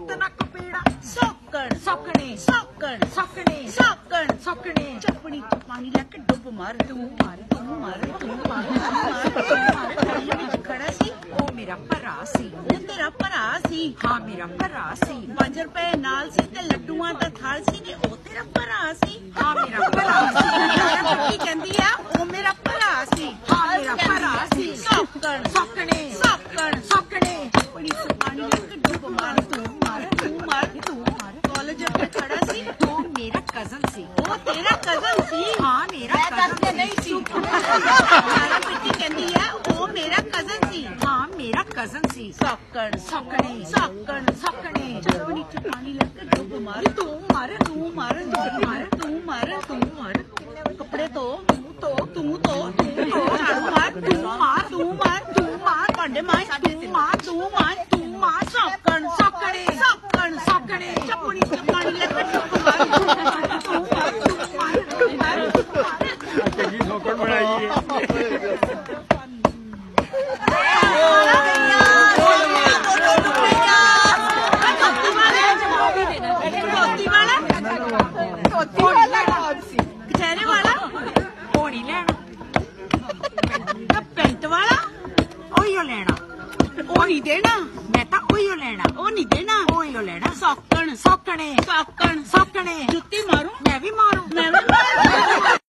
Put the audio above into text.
ਲੱਤ ਨੱਕ ਪੀੜਾ ਸੌਕਣ ਸੌਕਣੇ ਸੌਕਣ ਸੌਕਣੇ ਸੌਕਣ ਸੌਕਣੇ ਚੱਪਣੀ ਚ ਪਾਣੀ ਲੈ ਕੇ ਡੁੱਬ ਮਾਰ ਤੂੰ ਮਾਰ ਤੂੰ ਮਾਰ ਤੂੰ ਮਾਰ ਗਲੀ ਵਿੱਚ ਖੜਾ ਸੀ ਉਹ ਮੇਰਾ ਭਰਾ ਸੀ ਉਹ ਤੇਰਾ ਭਰਾ ਸੀ ਹਾਂ ਮੇਰਾ ਭਰਾ ਸੀ 5 ਰੁਪਏ ਨਾਲ ਸੀ ਤੇ ਲੱਡੂਆਂ ਦਾ ਥਾਲ ਸੀ ਨੇ ਉਹ ਤੇਰਾ ਭਰਾ ਸੀ ਹਾਂ ਮੇਰਾ ਭਰਾ ਸੀ ਕੀ ਕਹਿੰਦੀ ਆ ਉਹ ਮੇਰਾ ਭਰਾ ਸੀ ਹਾਂ ਮੇਰਾ ਭਰਾ ਸੀ ਸੌਕਣ ਸੌਕਣੇ ਸੌਕਣ ਸੌਕਣੇ ਚੱਪਣੀ ਚ ਪਾਣੀ ਲੈ ਕੇ ਡੁੱਬ ਮਾਰ ਤੂੰ ਮਾਰ ਤੂੰ ਮਾਰ ਤੂੰ ਮਾਰ ਕਾਲਜ ਅੱਗੇ ਖੜਾ ਸੀ ਉਹ ਮੇਰਾ ਕਜ਼ਨ ਸੀ ਉਹ ਤੇਰਾ ਕਜ਼ਨ ਸੀ ਹਾਂ ਮੇਰਾ ਕਜ਼ਨ ਨਹੀਂ ਸੀ ਸਾਰਾ ਪਿੱਟੀ ਕਹਿੰਦੀ ਆ ਉਹ ਮੇਰਾ ਕਜ਼ਨ ਸੀ ਹਾਂ ਮੇਰਾ ਕਜ਼ਨ ਸੀ ਸੌਕਣ ਸੌਕਣੇ ਸੌਕਣ ਸੌਕਣੇ ਚੱਪਣੀ ਚ ਪਾਣੀ ਲੈ ਕੇ ਡੁੱਬ ਮਾਰ ਤੂੰ ਮਾਰ ਤੂੰ ਮਾਰ ਤੂੰ ਮਾਰ ਤੂੰ ਮਾਰ ਤੂੰ ਮਾਰ ਕੱਪੜੇ ਧੋ ਤੂੰ ਧੋ ਤੂੰ ਧੋ ਝਾੜੂ ਮਾਰ ਤੂੰ ਮਾਰ ਤੂੰ ਮਾਰ ਤੂੰ ਮਾਰ ਭਾਂਡੇ ਮਾਂਜ ਤੂੰ ਮਾਰ ਤੂੰ ਮਾਰ ਸੌਕਣ ਸੌਕਣੇ ਸੌਕਣ ਸੌਕਣੇ ਚੱਪਣੀ ਚ ਪਾਣੀ ਲੈ ਕੇ ਡੁੱਬ ਮਾਰ ਤੂੰ ਮਾਰ ਚੰਗੀ ਸੌਕਣ ਬਣਾਈ ਹੈ ਕਚਹਿਰੇ ਵਾਲਾ ਹੋਣੀ ਲੈਣਾ ਪੈਂਟ ਵਾਲਾ ਉਹੀਓ ਲੈਣਾ ਉਹ ਨਹੀਂ ਦੇਣਾ ਮੈਂ ਤਾਂ ਉਹੀਓ ਲੈਣਾ ਉਹ ਨਹੀਂ ਦੇਣਾ ਉਹੀਓ ਲੈਣਾ ਸੌਕਣ ਸੌਕਣੇ ਸੌਕਣ ਸੌਕਣੇ ਜੁੱਤੀ ਮਾਰੂ ਮੈਂ ਵੀ ਮਾਰੂ ਮੈਂ ਵੀ